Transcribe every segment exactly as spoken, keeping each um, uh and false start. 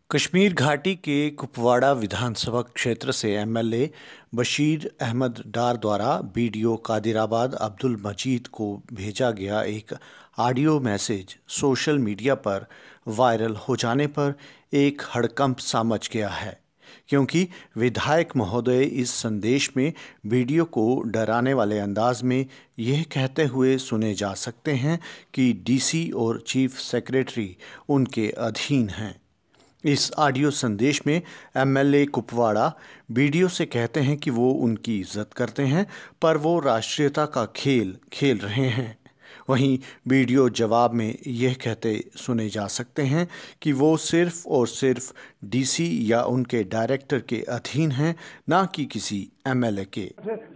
कश्मीर घाटी के कुपवाड़ा विधानसभा क्षेत्र से एमएलए बशीर अहमद डार द्वारा बीडीओ कादिराबाद अब्दुल मजीद को भेजा गया एक ऑडियो मैसेज सोशल मीडिया पर वायरल हो जाने पर एक हड़कंप सा मच गया है, क्योंकि विधायक महोदय इस संदेश में बीडीओ को डराने वाले अंदाज में यह कहते हुए सुने जा सकते हैं कि डीसी और चीफ सेक्रेटरी उनके अधीन हैं। इस ऑडियो संदेश में एमएलए कुपवाड़ा बीडीओ से कहते हैं कि वो उनकी इज्जत करते हैं, पर वो राष्ट्रीयता का खेल खेल रहे हैं। वहीं बीडीओ जवाब में यह कहते सुने जा सकते हैं कि वो सिर्फ और सिर्फ डीसी या उनके डायरेक्टर के अधीन हैं, ना कि किसी एमएलए के।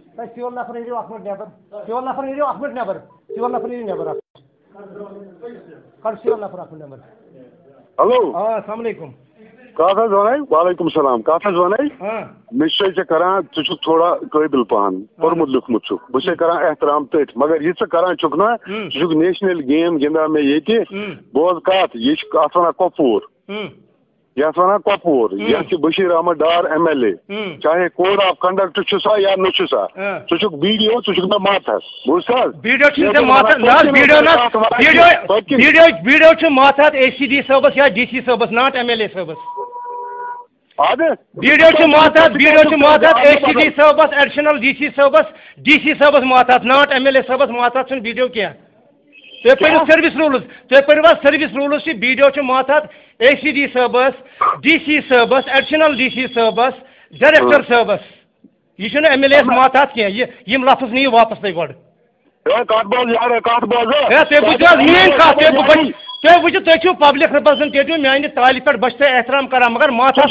हेलो अस्सलाम वालेकुम कत वन वालेकुम सलाम कत वन निश्चय चे करान तुक थोड़ा काबिल पहन पढ़मुत लिखमुत छुक बस करान एहतराम तथ मगर यह करान छुक ना छुक नेशनल गेम गिंदा मे ये बोज कत यह वन कपूर यथ वन कपूर यह बशीर अहमद डार एमएलए चाहे कोड ऑफ कंडक्ट सा या नु सा छु बीडीओ छु मे माथस बुझ बीडीओ बीडीओ माथत एसीडी सबस या डीसी सबस नॉट एमएलए सबस बीडीओ माथत बीडीओ माथत एसीडी सबस एडिशनल डीसी सबस डीसी सबस माथत नॉट एमएलए सबस माथत बीडीओ क्या तुम पढ़ो सर्विस रूल्स तुम पढ़ो सर्विस रूल्स बीडीओ माथत एसीडी सबस डीसी सबस एडिशनल डीसी सबस डायरेक्टर सबस यह एमएलए माथत क्या यम लफ्ज नहीं वापस तक गड तुम वो तुम पब्लिक रिप्रेजेंटेटिव मान ताल पे बस एहतराम कर मगर माथा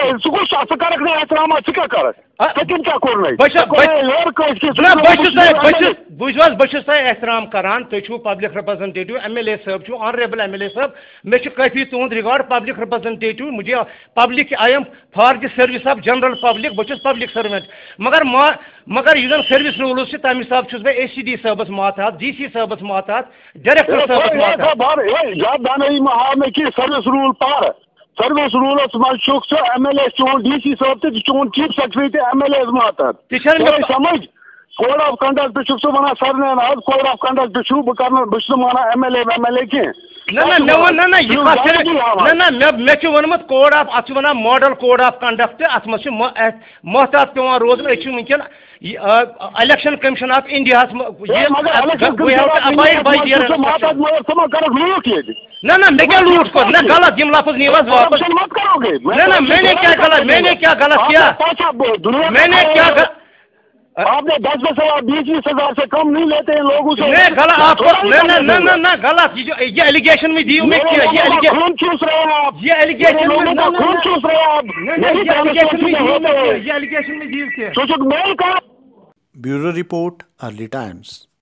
बस एहतराम करान तुम पब्लिक रिप्रेजेंटेटिव एमएलए साहब ऑनरेबल एमएलए साहब मे काफी तुंद रिकॉर्ड पब्लिक रिप्रेजेंटेटिव मुझे public I am for the service of general public बस पब्लिक सर्वेंट मगर मगर यह सर्विस रूल्स तम हिसाब मैं ए सी डी साहबस माथत डी सी साहबस माथत डायरेक्टर साहबस सर्विस रूल पार सर्विस रूलस मज एमएलए चोन डीसी साहब तो चोन चीफ सेक्रेटरी एमएलए माथत समझ code of conduct one sir आज कोड ऑफ कंडक्ट बह कर बस माना एमएलए एमएलए कह मे वोनमुत कोड ऑफ अत वन मॉडल कोड ऑफ कंडक्ट अत मोहतात पे रोजन वनकन इलेक्शन कमीशन ऑफ इंडिया ना ना मे क्या लूट कर ना गलत यम लफ्ज नहीं वापस ना ना मैंने क्या गलत मैंने क्या गलत किया मैंने क्या आपने दस दस हजार बीस बीस हजार से कम नहीं लेते हैं लोगों से गलत आपको ना ना ना ना ना गलत ये ये एलिगेशन में दी मैं किया ये एलिगेशन खून चूस रहे हैं आप ये एलिगेशन में खून चूस रहे हैं आप ये एलिगेशन में ये एलिगेशन में दी क्या ब्यूरो रिपोर्ट अर्ली टाइम्स।